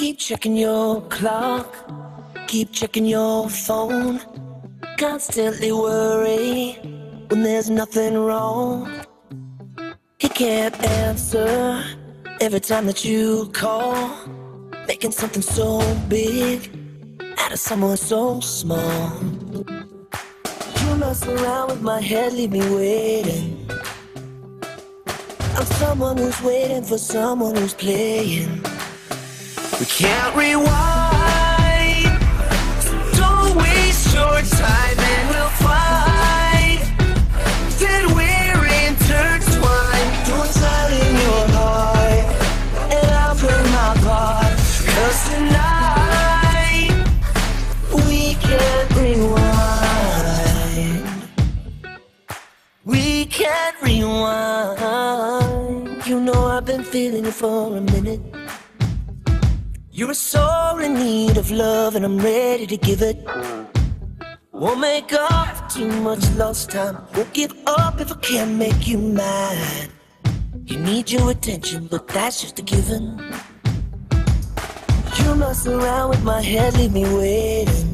Keep checking your clock, keep checking your phone, constantly worry when there's nothing wrong. He can't answer every time that you call, making something so big out of someone so small. You mess around with my head, leave me waiting. I'm someone who's waiting for someone who's playing. We can't rewind, don't waste your time and we'll find that we're intertwined. Don't tell in your heart and I'll play my part, 'cause tonight we can't rewind. We can't rewind. You know I've been feeling it for a minute. You're so in need of love and I'm ready to give it. Won't make up for too much lost time. Won't give up if I can't make you mad. You need your attention, but that's just a given. You mess around with my head, leave me waiting.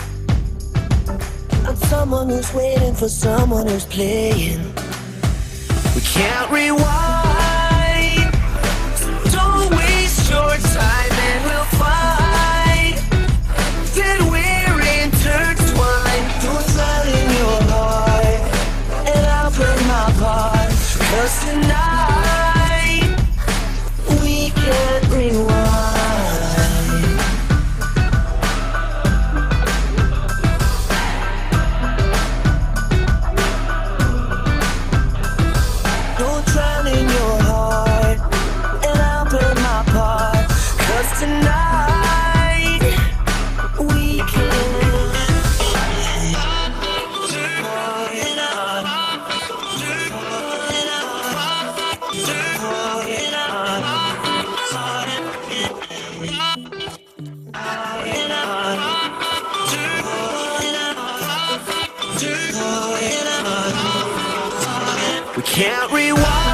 I'm someone who's waiting for someone who's playing. We can't rewind, don't waste your time and we'll find that we're intertwined. Don't tell in your heart and I'll play my part, 'cause tonight we can't rewind. Don't drown in your heart and I'll play my part, 'cause tonight we can. We can't rewind.